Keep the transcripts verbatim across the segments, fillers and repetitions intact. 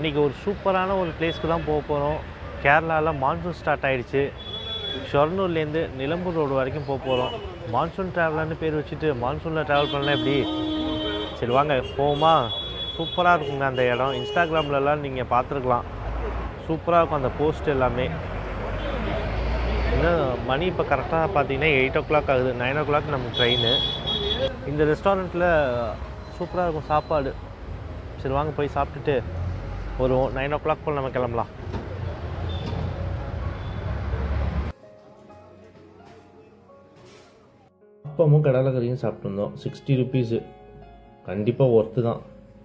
இன்றைக்கி ஒரு சூப்பரான ஒரு பிளேஸ்க்கு தான் போக போகிறோம். கேரளாவில் மான்சூன் ஸ்டார்ட் ஆகிடுச்சு. ஷொர்ணூர்லேருந்து நிலம்பூர் ரோடு வரைக்கும் போக போகிறோம். மான்சூன் ட்ராவலர்னு பேர் வச்சுட்டு மான்சூனில் ட்ராவல் பண்ணலாம் எப்படி? சரி வாங்க போவோமா. சூப்பராக இருக்குங்க அந்த இடம். இன்ஸ்டாகிராம்லலாம் நீங்கள் பார்த்துருக்கலாம். சூப்பராக இருக்கும் அந்த போஸ்ட் எல்லாமே. இன்னும் மணி இப்போ கரெக்டாக பார்த்தீங்கன்னா எயிட் ஓ கிளாக் ஆகுது. நைன் ஓ கிளாக் நம்ம ட்ரெயின். இந்த ரெஸ்டாரண்ட்டில் சூப்பராக இருக்கும் சாப்பாடு. சரி வாங்க போய் சாப்பிட்டுட்டு ஒரு நைன் ஓ கிளாக் போல் நம்ம கிளம்பலாம். அப்பமும் கடலைக்கறியும் சாப்பிட்ருந்தோம். சிக்ஸ்டி ருபீஸு கண்டிப்பாக ஒர்த்து தான்.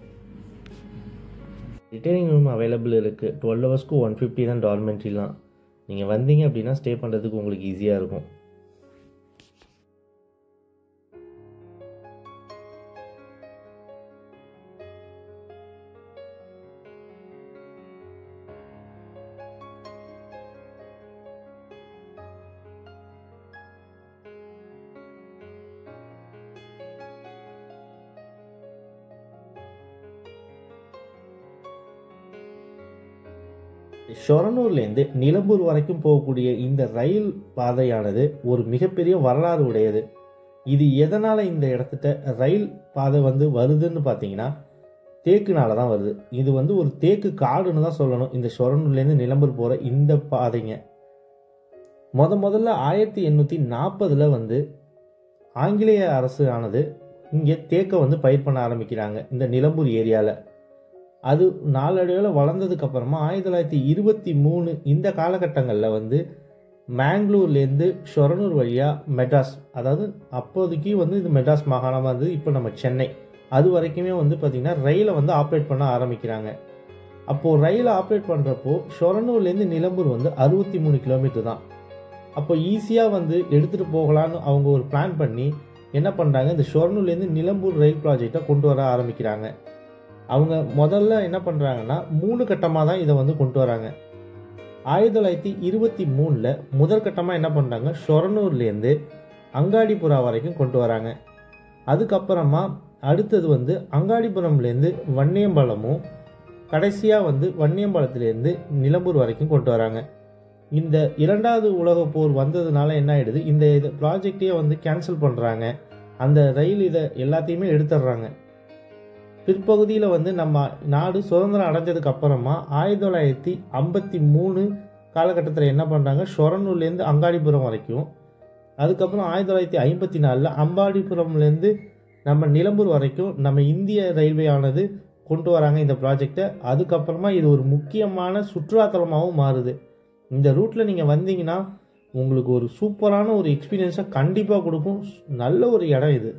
ரிட்டைனிங் ரூம் அவைலபிள் இருக்குது. டுவெல் ஹவர்ஸ்க்கு ஒன் ஃபிஃப்டி தான் டார்மெண்ட்ரிலாம். நீங்கள் வந்தீங்க அப்படின்னா ஸ்டே பண்ணுறதுக்கு உங்களுக்கு ஈஸியாக இருக்கும். ஷொரனூர்லேருந்து நிலம்பூர் வரைக்கும் போகக்கூடிய இந்த ரயில் பாதையானது ஒரு மிகப்பெரிய வரலாறு உடையது. இது எதனால் இந்த இடத்துட்ட ரயில் பாதை வந்து வருதுன்னு பார்த்தீங்கன்னா தேக்குனால தான் வருது. இது வந்து ஒரு தேக்கு காடுன்னு தான் சொல்லணும். இந்த ஷொரனூர்லேருந்து நிலம்பூர் போகிற இந்த பாதைங்க முத முதல்ல ஆயிரத்தி எண்ணூற்றி நாற்பதில் வந்து ஆங்கிலேய அரசு ஆனது இங்கே தேக்கை வந்து பயிர் பண்ண ஆரம்பிக்கிறாங்க இந்த நிலம்பூர் ஏரியாவில். அது நாளடைவில் வளர்ந்ததுக்கு அப்புறமா ஆயிரத்தி தொள்ளாயிரத்தி இருபத்தி மூணு இந்த காலகட்டங்களில் வந்து மேங்களூர்லேருந்து ஷொரனூர் வழியாக மெட்ராஸ், அதாவது அப்போதைக்கு வந்து இது மெட்ராஸ் மாகாணமாக இருந்தது, இப்போ நம்ம சென்னை, அது வரைக்குமே வந்து பார்த்திங்கன்னா ரயிலை வந்து ஆப்ரேட் பண்ண ஆரம்பிக்கிறாங்க. அப்போது ரயிலை ஆப்ரேட் பண்ணுறப்போ ஷொரனூர்லேருந்து நிலம்பூர் வந்து அறுபத்தி மூணு கிலோமீட்டர் தான். அப்போ ஈஸியாக வந்து எடுத்துகிட்டு போகலான்னு அவங்க ஒரு பிளான் பண்ணி என்ன பண்ணுறாங்க, இந்த ஷொரனூர்லேருந்து நிலம்பூர் ரயில் ப்ராஜெக்டை கொண்டு வர ஆரம்பிக்கிறாங்க. அவங்க முதல்ல என்ன பண்ணுறாங்கன்னா மூணு கட்டமாக தான் இதை வந்து கொண்டு வராங்க. ஆயிரத்தி தொள்ளாயிரத்தி இருபத்தி மூணில் முதல் கட்டமாக என்ன பண்ணுறாங்க, ஷொரனூர்லேருந்து அங்காடிபுரா வரைக்கும் கொண்டு வராங்க. அதுக்கப்புறமா அடுத்தது வந்து அங்காடிபுரம்லேருந்து வன்னியம்பாலமும், கடைசியாக வந்து வன்னியம்பாலத்துலேருந்து நிலம்பூர் வரைக்கும் கொண்டு வராங்க. இந்த இரண்டாவது உலக போர் வந்ததுனால என்ன ஆகிடுது, இந்த இது ப்ராஜெக்டையே வந்து கேன்சல் பண்ணுறாங்க. அந்த ரயில் இதை எல்லாத்தையுமே எடுத்துடுறாங்க. பிற்பகுதியில் வந்து நம்ம நாடு சுதந்திரம் அடைஞ்சதுக்கு அப்புறமா ஆயிரத்தி தொள்ளாயிரத்தி ஐம்பத்தி மூணு காலகட்டத்தில் என்ன பண்ணுறாங்க, ஷொரனூர்லேருந்து அங்காடிபுரம் வரைக்கும், அதுக்கப்புறம் ஆயிரத்தி தொள்ளாயிரத்தி ஐம்பத்தி நாலில் அம்பாடிபுரம்லேருந்து நம்ம நிலம்பூர் வரைக்கும் நம்ம இந்திய ரயில்வே ஆனது கொண்டு வராங்க இந்த ப்ராஜெக்டை. அதுக்கப்புறமா இது ஒரு முக்கியமான சுற்றுலாத்தலமாகவும் மாறுது. இந்த ரூட்டில் நீங்கள் வந்தீங்கன்னா உங்களுக்கு ஒரு சூப்பரான ஒரு எக்ஸ்பீரியன்ஸை கண்டிப்பாக கொடுக்கும். நல்ல ஒரு இடம் இது.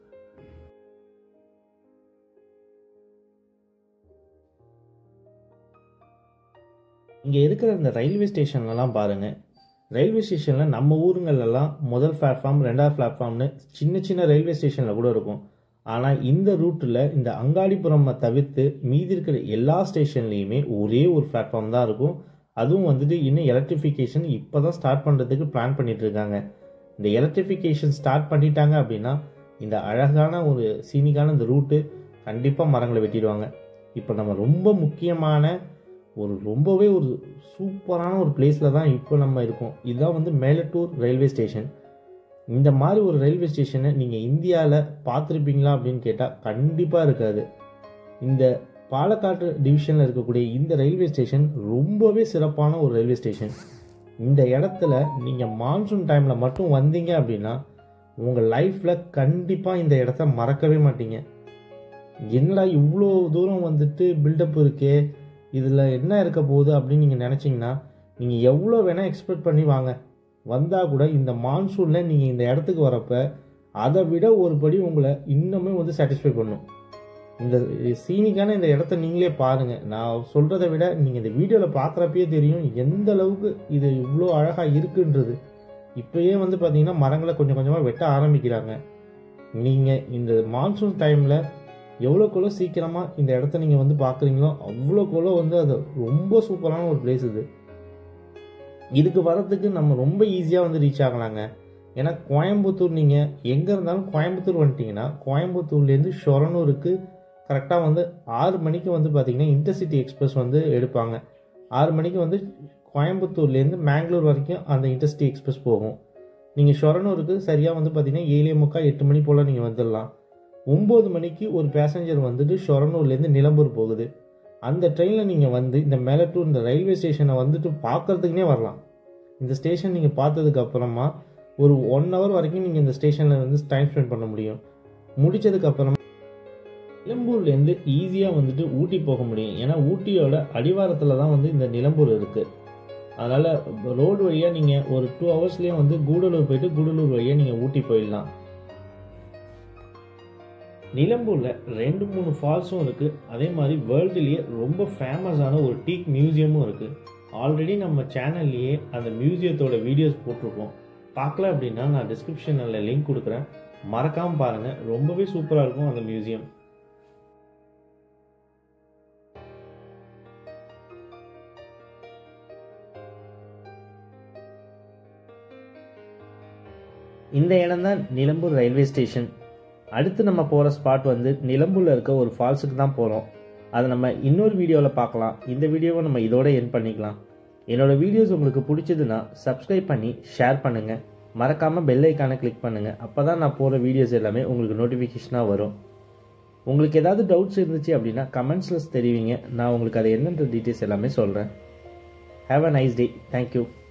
இங்கே இருக்கிற இந்த ரயில்வே ஸ்டேஷன்லலாம் பாருங்கள். ரயில்வே ஸ்டேஷனில் நம்ம ஊருங்களெல்லாம் முதல் பிளாட்ஃபார்ம், ரெண்டாவது பிளாட்ஃபார்ம்னு சின்ன சின்ன ரயில்வே ஸ்டேஷனில் கூட இருக்கும். ஆனால் இந்த ரூட்டில் இந்த அங்காடிபுரம் தவிர்த்து மீதி இருக்கிற எல்லா ஸ்டேஷன்லேயுமே ஒரே ஒரு பிளாட்ஃபார்ம் தான் இருக்கும். அதுவும் வந்துட்டு இன்னும் எலக்ட்ரிஃபிகேஷன் இப்போ தான் ஸ்டார்ட் பண்ணுறதுக்கு பிளான் பண்ணிட்டு இருக்காங்க. இந்த எலக்ட்ரிஃபிகேஷன் ஸ்டார்ட் பண்ணிட்டாங்க அப்படின்னா இந்த அழகான ஒரு சீனிக்கான இந்த ரூட்டு கண்டிப்பாக மரங்களை வெட்டிடுவாங்க. இப்போ நம்ம ரொம்ப முக்கியமான ஒரு ரொம்பவே ஒரு சூப்பரான ஒரு பிளேஸில் தான் இப்போ நம்ம இருக்கோம். இதுதான் வந்து மேலட்டூர் ரயில்வே ஸ்டேஷன். இந்த மாதிரி ஒரு ரயில்வே ஸ்டேஷனை நீங்கள் இந்தியாவில் பார்த்துருப்பீங்களா அப்படின்னு கேட்டால் கண்டிப்பாக இருக்காது. இந்த பாலக்காடு டிவிஷனில் இருக்கக்கூடிய இந்த ரயில்வே ஸ்டேஷன் ரொம்பவே சிறப்பான ஒரு ரயில்வே ஸ்டேஷன். இந்த இடத்துல நீங்கள் மான்சூன் டைமில் மட்டும் வந்தீங்க அப்படின்னா உங்கள் லைஃப்பில் கண்டிப்பாக இந்த இடத்த மறக்கவே மாட்டீங்க. என்னடா இவ்வளோ தூரம் வந்துட்டு பில்டப் இருக்கே, இதில் என்ன இருக்க போகுது அப்படின்னு நீங்கள் நினச்சிங்கன்னா நீங்கள் எவ்வளோ வேணால் எக்ஸ்பெக்ட் பண்ணி வாங்க. வந்தால் கூட இந்த மான்சூனில் நீங்கள் இந்த இடத்துக்கு வரப்போ அதை விட ஒரு படி உங்களை இன்னுமே வந்து சாட்டிஸ்ஃபை பண்ணும். இந்த சீனிக்கான இந்த இடத்த நீங்களே பாருங்கள். நான் சொல்கிறத விட நீங்கள் இந்த வீடியோவில் பார்க்குறப்பயே தெரியும் எந்த அளவுக்கு இது இவ்வளோ அழகாக இருக்குன்றது. இப்போயே வந்து பார்த்தீங்கன்னா மரங்களை கொஞ்சம் கொஞ்சமாக வெட்ட ஆரம்பிக்கிறாங்க. நீங்கள் இந்த மான்சூன் டைமில் எவ்வளோக்குள்ளோ சீக்கிரமாக இந்த இடத்த நீங்கள் வந்து பார்க்குறீங்களோ அவ்வளோக்குள்ளோ வந்து அது ரொம்ப சூப்பரான ஒரு பிளேஸ் இது. இதுக்கு வரத்துக்கு நம்ம ரொம்ப ஈஸியாக வந்து ரீச் ஆகலாங்க. ஏன்னா கோயம்புத்தூர் நீங்கள் எங்கே இருந்தாலும் கோயம்புத்தூர் வந்துட்டிங்கன்னா கோயம்புத்தூர்லேருந்து ஷொரனூருக்கு கரெக்டாக வந்து ஆறு மணிக்கு வந்து பார்த்திங்கன்னா இன்டர்சிட்டி எக்ஸ்பிரஸ் வந்து எடுப்பாங்க. ஆறு மணிக்கு வந்து கோயம்புத்தூர்லேருந்து மேங்களூர் வரைக்கும் அந்த இன்டர்சிட்டி எக்ஸ்பிரஸ் போகும். நீங்கள் ஷொரனூருக்கு சரியாக வந்து பார்த்திங்கன்னா ஏழே முக்கால் எட்டு மணி போல் நீங்கள் வந்துடலாம். ஒம்பது மணிக்கு ஒரு பேசஞ்சர் வந்துட்டு ஷொரனூர்லேருந்து நிலம்பூர் போகுது. அந்த ட்ரெயினில் நீங்கள் வந்து இந்த மேலட்டூர் இந்த ரயில்வே ஸ்டேஷனை வந்துட்டு பார்க்குறதுக்குனே வரலாம். இந்த ஸ்டேஷன் நீங்கள் பார்த்ததுக்கப்புறமா ஒரு ஒன் ஹவர் வரைக்கும் நீங்கள் இந்த ஸ்டேஷனில் வந்து டைம் ஸ்பெண்ட் பண்ண முடியும். முடித்ததுக்கப்புறமா நிலம்பூர்லேருந்து ஈஸியாக வந்துட்டு ஊட்டி போக முடியும். ஏன்னா ஊட்டியோட அடிவாரத்தில் தான் வந்து இந்த நிலம்பூர் இருக்குது. அதனால் ரோடு வழியாக நீங்கள் ஒரு டூ ஹவர்ஸ்லேயே வந்து கூடலூர் போயிட்டு கூடலூர் வழியாக நீங்கள் ஊட்டி போயிடலாம். நிலம்பூரில் ரெண்டு மூணு ஃபால்ஸும் இருக்குது. அதே மாதிரி வேர்ல்டுலேயே ரொம்ப ஃபேமஸான ஒரு டீக் மியூசியமும் இருக்குது. ஆல்ரெடி நம்ம சேனல்லையே அந்த மியூசியத்தோட வீடியோஸ் போட்டிருக்கோம். பார்க்கல அப்படின்னா நான் டிஸ்கிரிப்ஷனில் லிங்க் கொடுக்குறேன், மறக்காமல் பாருங்கள். ரொம்பவே சூப்பராக இருக்கும் அந்த மியூசியம். இந்த இடம் தான் நிலம்பூர் ரயில்வே ஸ்டேஷன். அடுத்து நம்ம போகிற ஸ்பாட் வந்து நிலம்பூரில் இருக்க ஒரு ஃபால்ஸுக்கு தான் போகிறோம். அதை நம்ம இன்னொரு வீடியோவில் பார்க்கலாம். இந்த வீடியோவை நம்ம இதோட எண்ட் பண்ணிக்கலாம். என்னோடய வீடியோஸ் உங்களுக்கு பிடிச்சதுன்னா சப்ஸ்கிரைப் பண்ணி ஷேர் பண்ணுங்கள். மறக்காமல் பெல் ஐக்கானை கிளிக் பண்ணுங்கள். அப்போ தான் நான் போகிற வீடியோஸ் எல்லாமே உங்களுக்கு நோட்டிஃபிகேஷனாக வரும். உங்களுக்கு ஏதாவது டவுட்ஸ் இருந்துச்சு அப்படின்னா கமெண்ட்ஸில் தெரிவிங்க. நான் உங்களுக்கு அதை என்னென்ற டீட்டெயில்ஸ் எல்லாமே சொல்கிறேன். Have a nice day. Thank you.